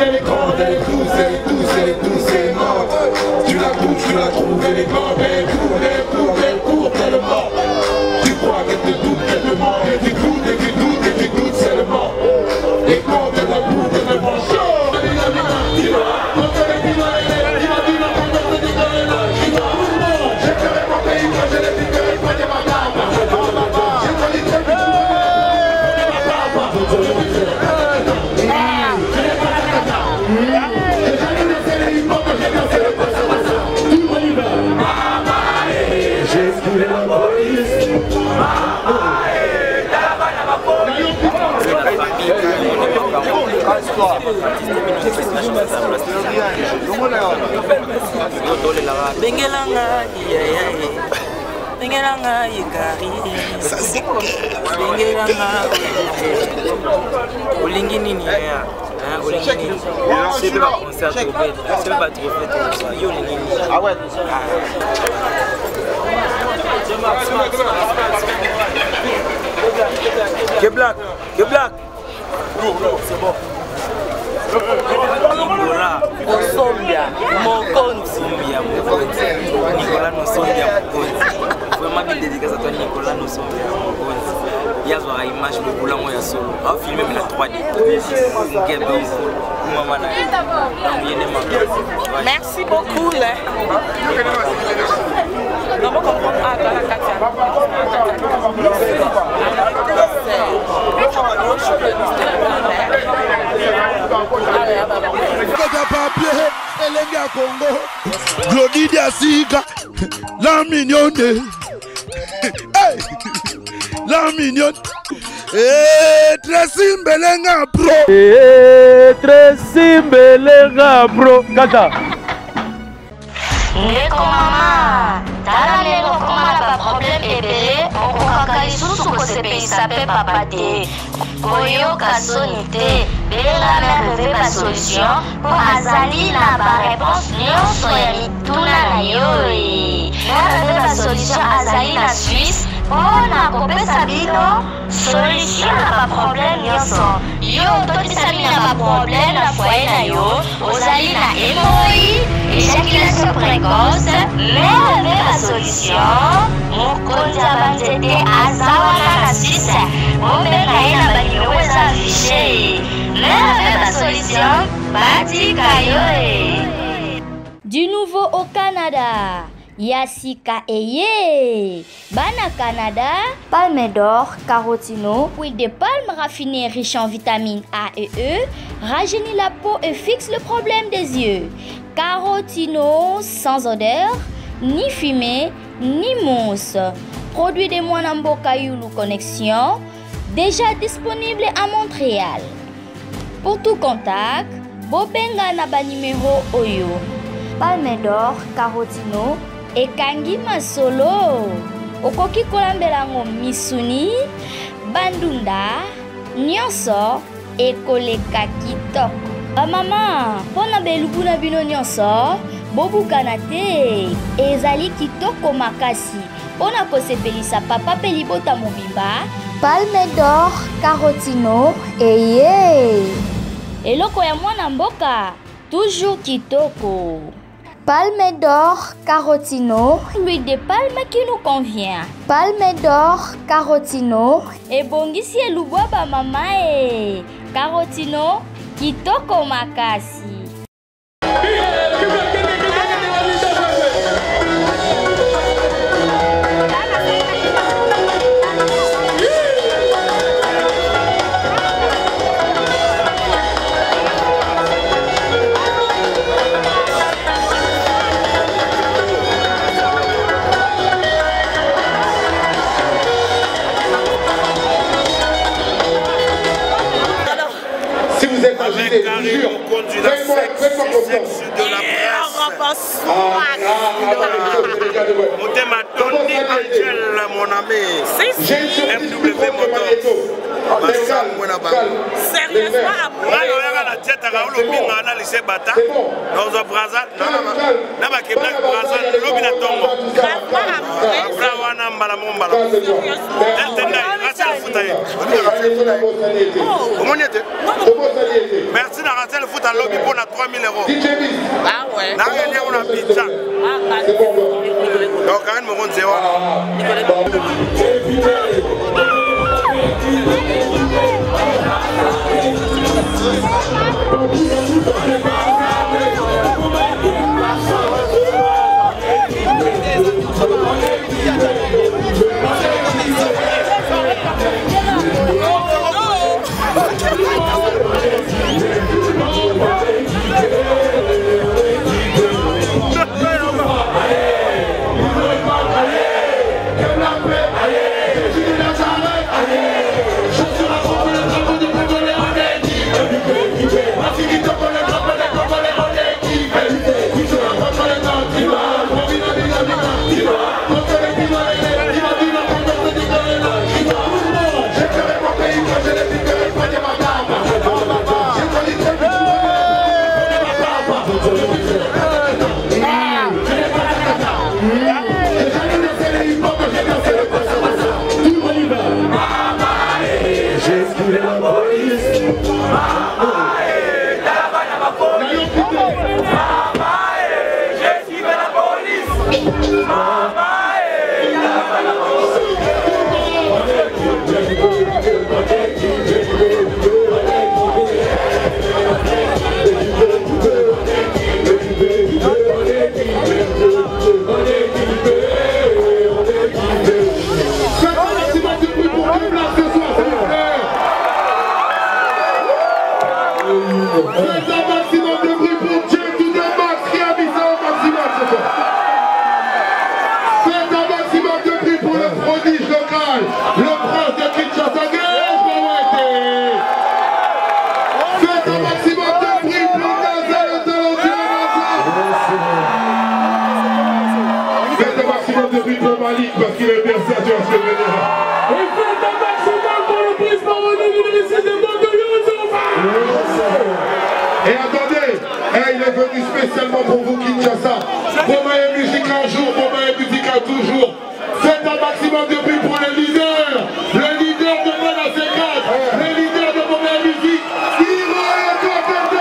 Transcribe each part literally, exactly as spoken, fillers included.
elle est grande, elle est douce, elle est douce, elle est douce, elle est morte. Tu la touches, tu la trouves, elle est grande, elle court, elle court, elle court tellement. Tu crois qu'elle te doute, qu'elle te ment, et tu doutes, et tu doutes, et tu doutes seulement. Et quand elle la boucle, elle te prend chaud. Bengelanga, Bengelanga, Yekari. Bengelanga, Olingini, Olingini. C'est pas concert, c'est pas trop fait. Ah ouais. Que black, que black. C'est bon. Nicolas, Osombia, mon compte. Sombia, mon compte. Nicolas, nous Sombia, mon compte. Vraiment, belle dédicace à toi, Nicolas, nous Sombia, mon compte. Il y a une image de Boula, moi, il y a solo. On va filmer la trois D. Merci beaucoup. Non, on comprend. Ah, toi, la Katia. papier, Elenga Congo, Glodidia Sika, la mignonne, hey, la mignonne, eh, Tracy Belenga Pro, eh, Tracy Belenga Pro, Kata. Ndeko mama, tala lelo komala ba problème ebele, okokaka lisusu kosepelisa pe papa te. Koyoka soni te, belenga mère reve ba solution, po azali na ba réponse nyonso ya mituna na yo. Mère reve ba solution azali na Suisse, pona kopesa bino solution na ba problème nyonso. Yo totisa bino na ba problème na foyer na yo, ozali na hémorroïde, éjaculation précoce, mère reve ba solution, mokonzi ya banzete azawana na Suisse, obenga ye na banimero eza affiché. Mère reve ba solution, batika yo. Du nouveau au Canada, Yasika Eye. Bana Canada, palme d'or, carotino, huile de palme raffinée riche en vitamines A et E, rajeunit la peau et fixe le problème des yeux. Carotino sans odeur, ni fumée, ni mousse. Produit de Mwanamboka Yulu Connexion, déjà disponible à Montréal. Pour tout contact, Bobenga Naba numéro Oyo. Palme d'or, carotino, et Kangi Masolo. Okoki kolambelango misuni, bandunda, nyonso, et koleka kitoko. Ba mama, pona belubu na bino nyonso, bobu kanate, ezali kitoko makasi. Pona kosepelisa papa pe libota mobimba, palme d'or, carotino, eye. Eloko ya mwana mboka, toujours kitoko. Palme d'or, carotino, l'huile de palme qui nous convient. Palme d'or, carotino, et bongisi elubwa ba mama e. Carotino, kitoko makasi. Avec Gary, on conduit la sexe de la presse. Motema Tony Angel, mon ami. M W Motors. Sérieusement, la tête à Raoul Minga, la lycée Bata. Dans un braza, n'a pas qu'un braza, l'obina tombe. Flawana Mbalamomba. Merci d'avoir raté le foot à lobby pour la trois mille euros. Ah ouais. N'a rien on a pizza. Donc quand même me rend zéro. Parce qu'il est bercé à Dieu à ce venir. Et faites un maximum pour le prise parole de l'université de Et attendez, hey, il est venu spécialement pour vous, Kinshasa. Bomaye musique un jour, Bomaye musique un toujours. Faites un maximum de bruit pour les leaders. Le leader de Mona C quatre, le leader de Bomaye musique. Hiro et Cotter de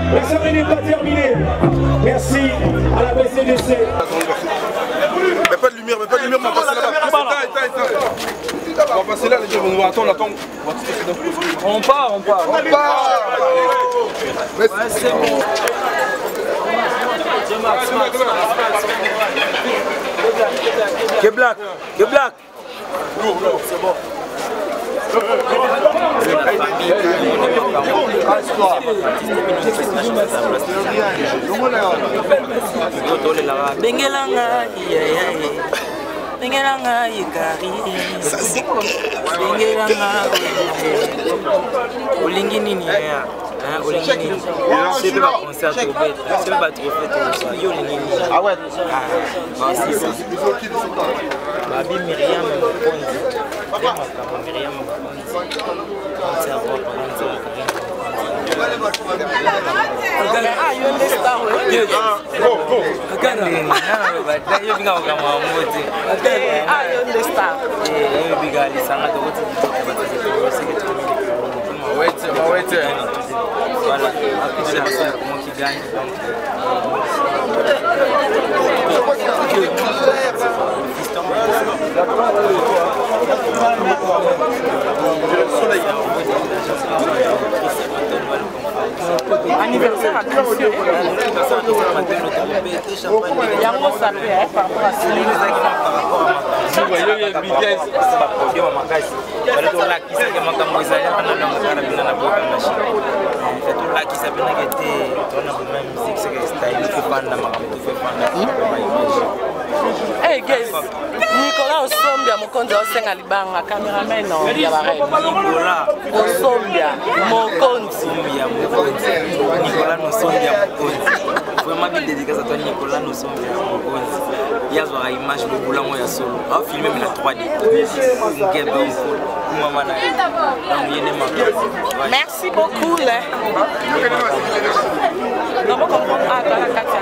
La cérémonie n'est pas terminée. Merci à la B C D C. Mais pas de lumière, mais pas de lumière, on va passer là-bas. On va passer là, les gens vont nous voir. Attends, on attend. On part, on part. On part. Ouais, c'est bon. Que black, que black. C'est bon. Bengelanga, Bengelanga, Ikari. Bengelanga, Olingi nini ya? Olingi nini? C'est pas concert au bête. C'est pas trop fait. Yo nini? Ah ouais. Ah, c'est ça. Babi Myriam Mokonzi. Myriam Mokonzi. C'est un peu ah, you understand what? Yeah. Go, go. Again, but you think I'm going to ah, you understand? Yeah, you big guy, listen, I don't want to wait, wait. Voilà, après c'est ça comment qui gagne. Anniversaire à Christian. Il y a un mot sapé par rapport à celui qui par rapport à si vous voyez les bidets, c'est pas problème à ma caisse. Voilà tout là qui s'est que ma camoisa ya na na ngara bina na boka machine. C'est tout là qui s'est bien gâté. On a même musique c'est que style qui fait panda ma tout fait panda. Hey guys, Nicolas Osombia Mokonzi osenga libanga cameraman no ya bare. Nicolas Osombia Mokonzi ya Mokonzi. Nicolas Osombia Mokonzi. Vraiment bien dédicace à toi Nicolas Osombia Mokonzi. Il y a une image de boulot moi ya solo. On filme même la trois D. Merci beaucoup là. On va comprendre à la Katia.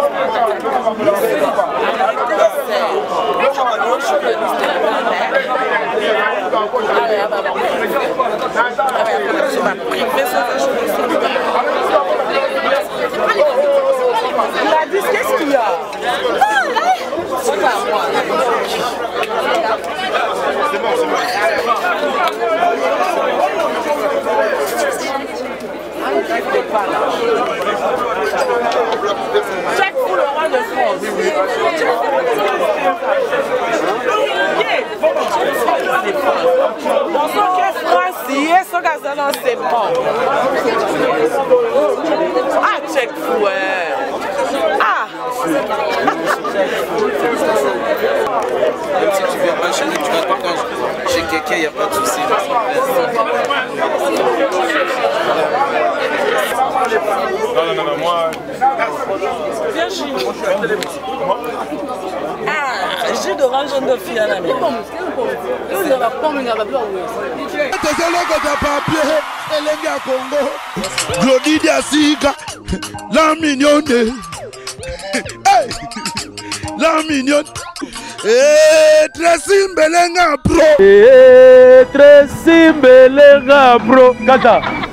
Il a dit qu'est-ce qu'il y a? C'est bon, c'est bon. Chaque pour le roi de France. Bonsoir, que France, hier, ce gazon, c'est bon. Ah, check fou, ah. Même si tu viens pas chez nous, tu vas tout le temps chez quelqu'un, il n'y a pas de souci. Non, non, non, non, moi. Virginie. Ah, j'ai d'orange de fille à la maison. Il y a la pomme, il y a la blanche. Elenga Congo, Glodidia Sika, la mignonne, hey, la mignonne, eh, Tracy Mbelenga Pro, eh, Tracy Mbelenga Pro, Kata.